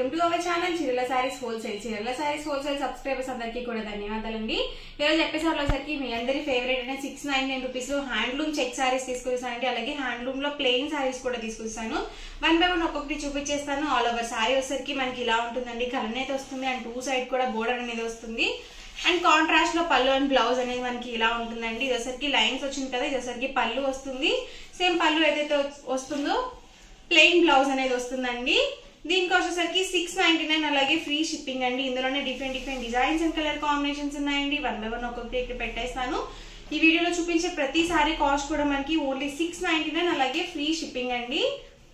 Welcome to our channel చీరల saris wholesale. చీరల saris wholesale subscribers అందరికీ కూడా ధన్యవాదాలండి. ఈరోజు ఎపిసోడ్లోసరికి మీ అందరి ఫేవరెట్ అయిన 699 రూపీస్ లో హ్యాండ్లూమ్ చెక్ సారీస్ తీసుకొస్తానండి. అలాగే హ్యాండ్లూమ్ లో ప్లెయిన్ సారీస్ కూడా తీసుకొస్తాను. 1 by 1 ఒక్కొక్కటి చూపించేస్తాను. ఆల్ ఓవర్ సారీ వచ్చేసరికి మనకి ఇలా ఉంటుందండి. కలర్ అయితే వస్తుంది అండ్ 2 సైడ్ కూడా బోర్డర్ అనేది వస్తుంది. అండ్ కాంట్రాస్ట్ లో పళ్ళు అండ్ బ్లౌజ్ అనేది మనకి ఇలా ఉంటుందండి. ఇది వచ్చరికి లైన్స్ వచ్చింది కదా, ఇది వచ్చరికి పళ్ళు వస్తుంది. సేమ్ పళ్ళు ఏదైతే వస్తుందో ప్లెయిన్ బ్లౌజ్ అనేది వస్తుందండి. దీనికి వచ్చేసరికి 699 అలాగే ఫ్రీ షిప్పింగ్ అండి. ఇందులోనే different designs and colour combinations ఉన్నాయండి. 1 by 1 ఒక్కొక్కటి ఇక్కడ పెట్టేస్తాను. ఈ వీడియోలో చూపించే ప్రతి సారీ కాస్ట్ కూడా మనకి ఓన్లీ 699 అలాగే ఫ్రీ షిప్పింగ్ అండి.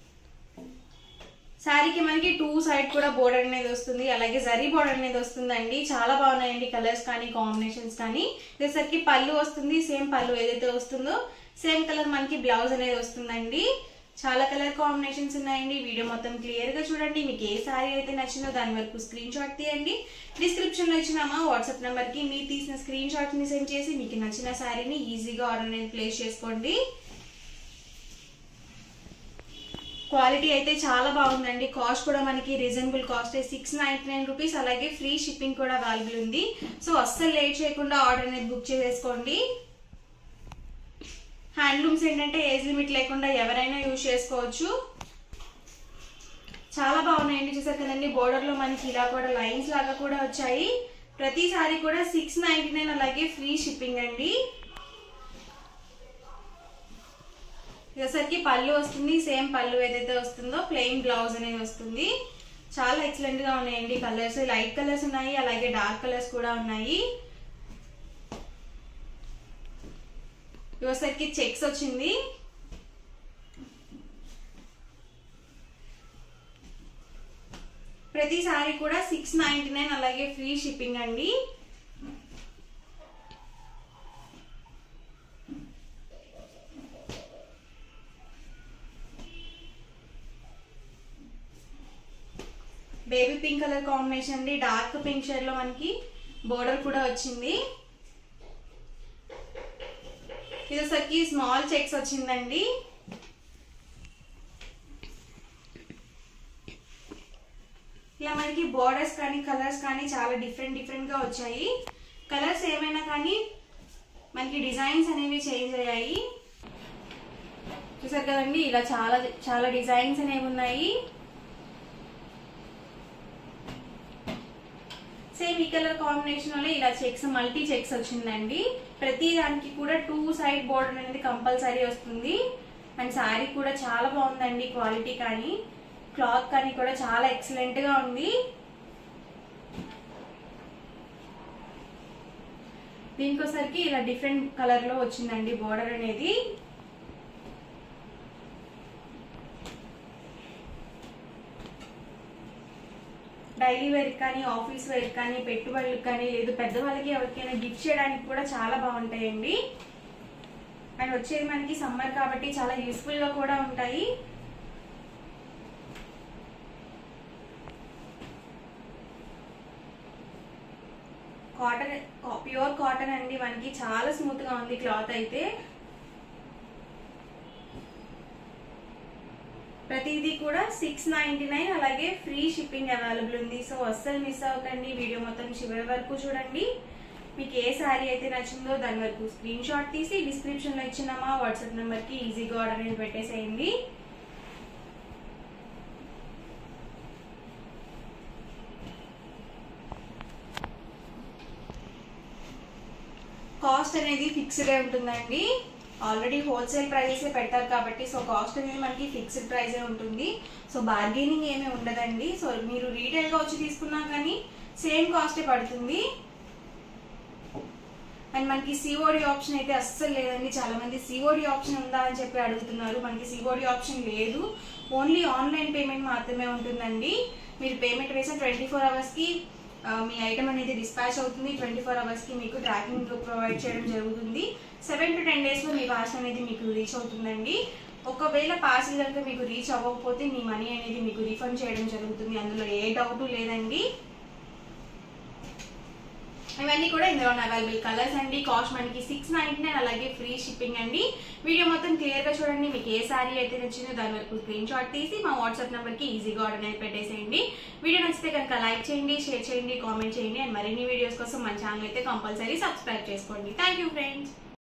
శారీకి మనకి 2 సైడ్ కూడా బోర్డర్ అనేది వస్తుంది, అలాగే జరీ బోర్డర్ అనేది వస్తుందండి. చాలా బాగున్నాయండి కలర్స్ కానీ కాంబినేషన్స్ కానీ. ఇదేసరికి పళ్ళు వస్తుంది, సేమ్ పళ్ళు ఏదైతే వస్తుందో సేమ్ కలర్ మనకి బ్లౌజ్ అనేది వస్తుందండి. చాలా కలర్ కాంబినేషన్స్ ఉన్నాయండి. వీడియో మొత్తం క్లియర్ గా చూడండి. మీకు ఏ సారీ అయితే నచ్చిందో దాని వరకు స్క్రీన్ షాట్ తీయండి. డిస్క్రిప్షన్ లో ఇచ్చిన మా వాట్సాప్ నెంబర్ కి మీరు తీసిన స్క్రీన్ షాట్ ని సెండ్ చేసి మీకు నచ్చిన సారీని ఈజీగా ఆర్డర్ అనేది ప్లేస్ చేసుకోండి. క్వాలిటీ అయితే చాలా బాగుందండి. కాస్ట్ కూడా మనకి రీజనబుల్ కాస్ట్ 699 రూపీస్, అలాగే ఫ్రీ షిప్పింగ్ కూడా అవైలబుల్ ఉంది. సో అస్సలు లేట్ చేయకుండా ఆర్డర్ అనేది బుక్ చేసేసుకోండి. హ్యాండ్లూమ్స్ ఏంటంటే ఏజ్ లిమిట్ లేకుండా ఎవరైనా యూజ్ చేసుకోవచ్చు. చాలా బాగున్నాయండి. చూసారు కదండి, బోర్డర్ లో మనకి ఇలా కూడా లైన్స్ లాగా కూడా వచ్చాయి. ప్రతి సారీ కూడా 699 అలాగే ఫ్రీ షిప్పింగ్ అండి. ఇదసరికి పళ్ళు వస్తుంది, సేమ్ పళ్ళు ఏదైతే వస్తుందో ప్లెయిన్ బ్లౌజ్ అనేది వస్తుంది. చాలా ఎక్సలెంట్ గా ఉన్నాయండి. కలర్స్ లైట్ కలర్స్ ఉన్నాయి, అలాగే డార్క్ కలర్స్ కూడా ఉన్నాయి. ఇవసరికి చెక్స్ వచ్చింది. ప్రతి సారీ కూడా 699 అలాగే ఫ్రీ షిప్పింగ్ అండి. బేబీ పింక్ కలర్ కాంబినేషన్ అండి. డార్క్ పింక్ షేడ్ లో మనకి బోర్డర్ కూడా వచ్చింది. ఇది వచ్చరికి స్మాల్ చెక్స్ వచ్చిందండి. ఇలా మనకి బోర్డర్స్ కానీ కలర్స్ కానీ చాలా డిఫరెంట్ గా వచ్చాయి. కలర్స్ ఏమైనా కానీ మనకి డిజైన్స్ అనేవి చేంజ్ అయ్యాయి. చూసారు కదండి, ఇలా చాలా డిజైన్స్ అనేవి ఉన్నాయి. సేమ్ ఈ కలర్ కాంబినేషన్ లో ఇలా చెక్స్ మల్టీ చెక్స్ వచ్చిందండి. ప్రతి దానికి కూడా 2 సైడ్ బోర్డర్ అనేది కంపల్సరీ వస్తుంది. అండ్ శారీ కూడా చాలా బాగుందండి. క్వాలిటీ కానీ క్లాత్ కానీ కూడా చాలా ఎక్సలెంట్ గా ఉంది. దీనికోసరికి ఇలా డిఫరెంట్ కలర్ లో వచ్చిందండి బోర్డర్ అనేది. డైలీ వేర్ కానీ ఆఫీస్ వేర్ కానీ పెట్టుబడులకు కానీ లేదు పెద్దవాళ్ళకి ఎవరికైనా గిఫ్ట్ చేయడానికి కూడా చాలా బాగుంటాయండి. అండ్ వచ్చేది మనకి సమ్మర్ కాబట్టి చాలా యూస్ఫుల్ గా కూడా ఉంటాయి. కాటన్, ప్యూర్ కాటన్ అండి. మనకి చాలా స్మూత్ గా ఉంది క్లాత్ అయితే. ప్రతిదీ కూడా 699 అలాగే ఫ్రీ షిప్పింగ్ అవైలబుల్ ఉంది. సో అస్సలు మిస్ అవ్వకండి. వీడియో మొత్తం చివరి వరకు చూడండి. మీకు ఏ శారీ అయితే నచ్చిందో దాని వరకు స్క్రీన్ షాట్ తీసి డిస్క్రిప్షన్ లో ఇచ్చిన మా వాట్సాప్ నెంబర్ కి ఈజీగా ఆర్డర్ అనేది పెట్టేసేయండి. కాస్ట్ అనేది ఫిక్స్డ్ ఉంటుందండి. ఆల్రెడీ హోల్సేల్ ప్రైజెస్ పెడతారు కాబట్టి సో కాస్ట్ అనేది మనకి ఫిక్స్డ్ ప్రైజే ఉంటుంది. సో బార్గెనింగ్ ఏమీ ఉండదండి. సో మీరు రీటైల్ గా వచ్చి తీసుకున్నా కానీ సేమ్ కాస్టే పడుతుంది. అండ్ మనకి సిఓడి ఆప్షన్ అయితే అస్సలు లేదండి. చాలా మంది సిఓడి ఆప్షన్ ఉందా అని చెప్పి అడుగుతున్నారు. మనకి సిఓడి ఆప్షన్ లేదు. ఓన్లీ ఆన్లైన్ పేమెంట్ మాత్రమే ఉంటుందండి. మీరు పేమెంట్ వేసిన 24 hours కి మీ ఐటమ్ అనేది డిస్పాచ్ అవుతుంది. 24 hours కి మీకు ట్రాకింగ్ ప్రొవైడ్ చేయడం జరుగుతుంది. 7 to 10 days లో మీ పార్సల్ అనేది మీకు రీచ్ అవుతుందండి. ఒకవేళ పార్సల్ కనుక మీకు రీచ్ అవ్వకపోతే మీ మనీ అనేది మీకు రీఫండ్ చేయడం జరుగుతుంది. అందులో ఏ డౌట్ లేదండి. ఇవన్నీ కూడా ఇందులో అవైలబుల్ కలర్స్ అండి. కాస్ట్ మనకి 699, అలాగే ఫ్రీ షిప్పింగ్ అండి. వీడియో మొత్తం క్లియర్ గా చూడండి. మీకు ఏ సారీ అయితే నచ్చిందో దాని వరకు స్క్రీన్ షాట్ తీసి మా వాట్సాప్ నెంబర్ కి ఈజీగా ఆర్డర్ అనేది పెట్టేసేయండి. వీడియో నచ్చితే కనుక లైక్ చేయండి, షేర్ చేయండి, కామెంట్ చేయండి. అండ్ మరిన్ని వీడియోస్ కోసం మన ఛానల్ అయితే కంపల్సరీ సబ్స్క్రైబ్ చేసుకోండి. Thank you friends.